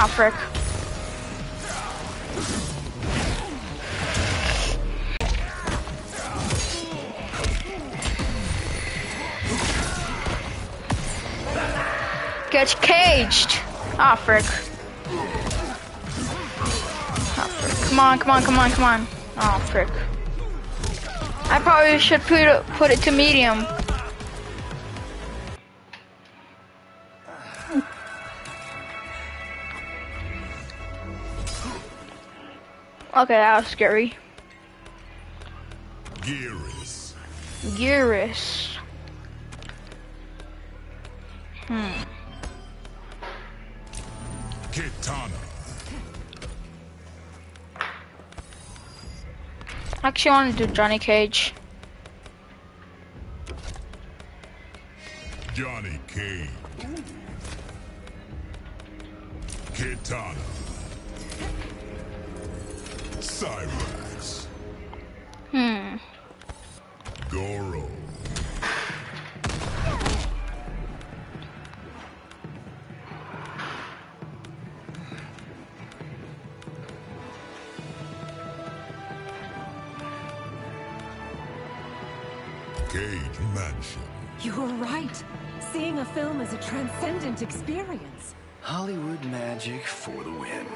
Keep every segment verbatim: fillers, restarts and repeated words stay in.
Ah, frick. Get caged. Ah, frick. Ah, frick. Come on, come on, come on, come on. Oh, frick. I probably should put it, put it to medium. Okay, that was scary. Geras. Geras. Hmm. Kitana. I actually want to do Johnny Cage. Johnny Cage. Kitana. Cyrax. Hmm. Goro. Cage Mansion. You were right. Seeing a film is a transcendent experience. Hollywood magic for the win.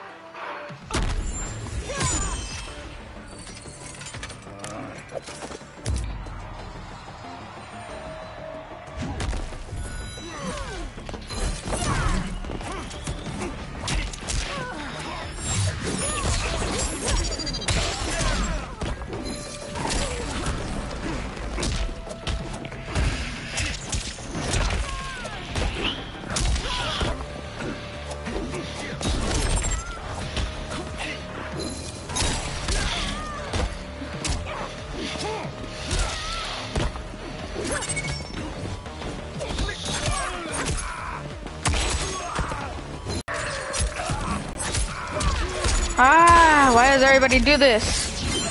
Ah, why does everybody do this?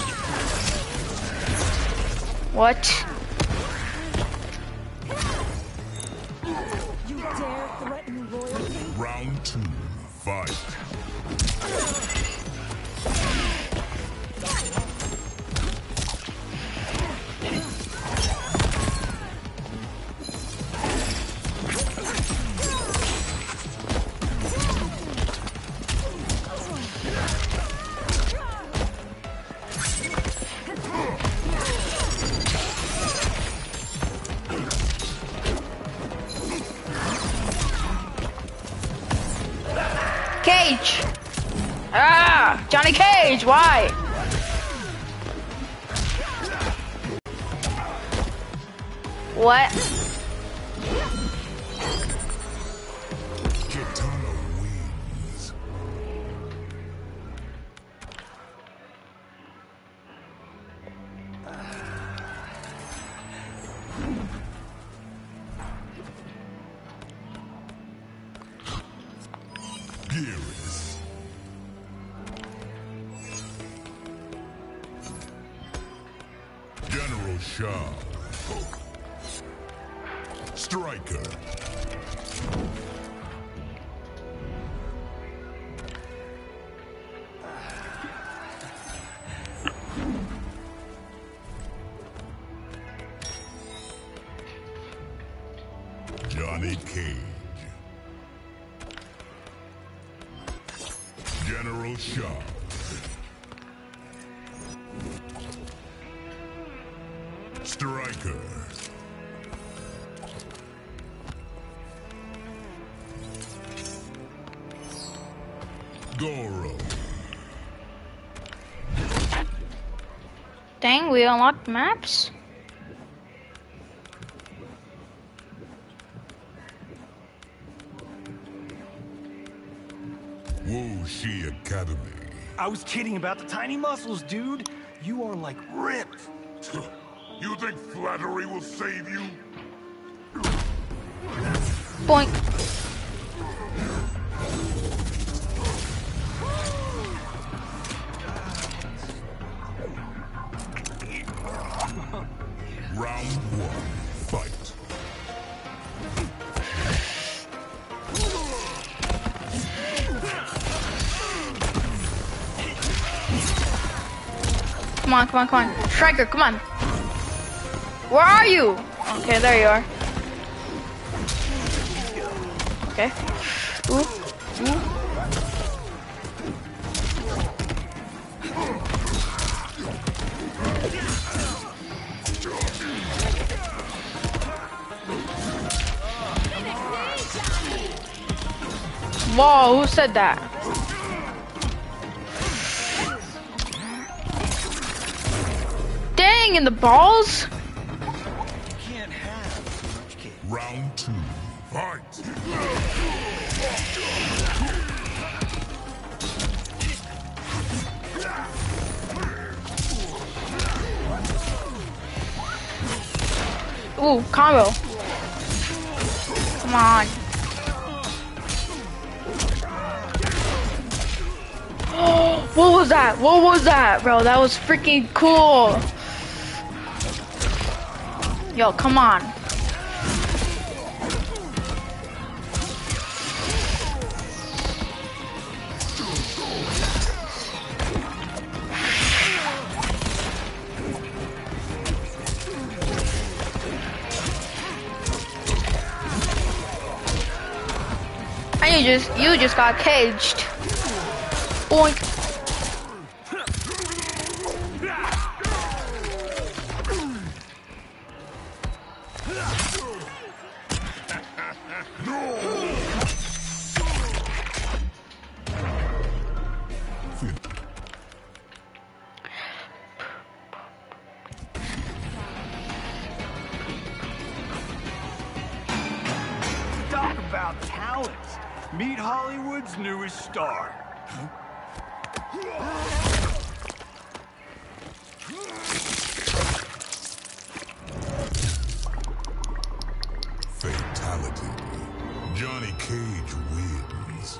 What? You dare threaten royalty? Round two. Fight. Cage! Ah! Johnny Cage, why? What? Kitana wins. Geras. General Shao. Striker. Johnny Cage. General Shao. Striker. Goro. Dang, we unlocked maps? Wu Shi Academy. I was kidding about the tiny muscles, dude. You are like ripped. You think flattery will save you? Boink. Round one, fight. on, come on, come on. Striker, come on. Where are you? Okay, there you are. Okay. Ooh, ooh. Whoa, who said that? Dang, in the balls? Can't have too much cake. Round two. Fight! Ooh, combo. Come on. What was that? What was that, bro? That was freaking cool. Yo, come on. And you just, you just got caged. Boink. Talk about talent. Meet Hollywood's newest star. Fatality. Johnny Cage wins.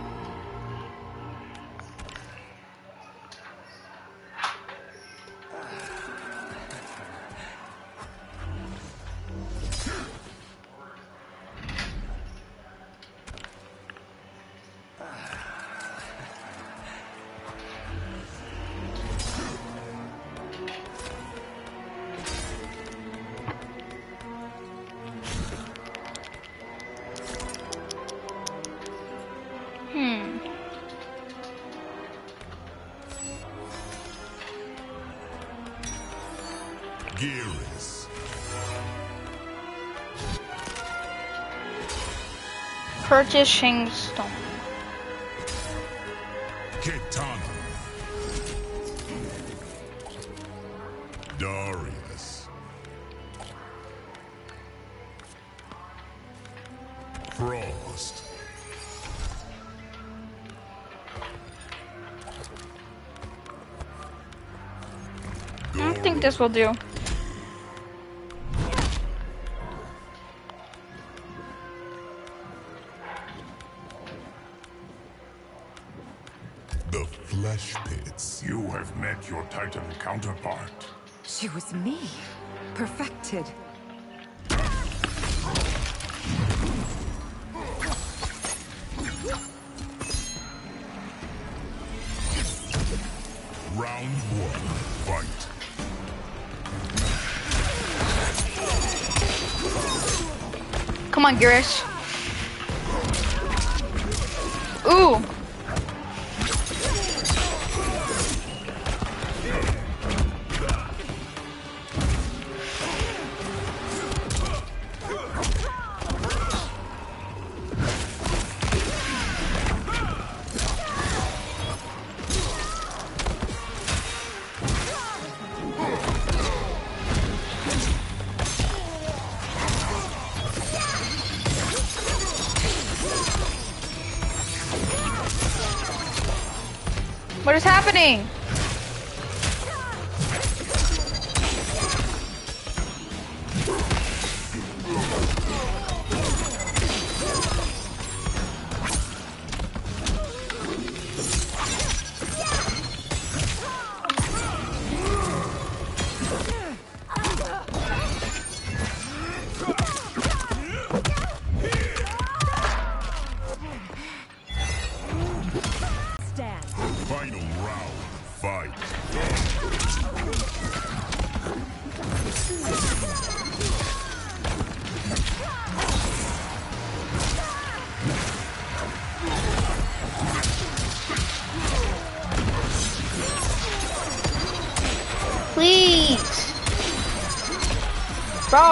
Hmm. Geras. Purchasing stone. Kitana. Darius. Frost. I don't think this will do. The Flesh Pits. You have met your Titan counterpart. She was me. Perfected. Round one. Fight. Come on, Geras. Ooh. What is happening? Stand. Final round. fight. Please.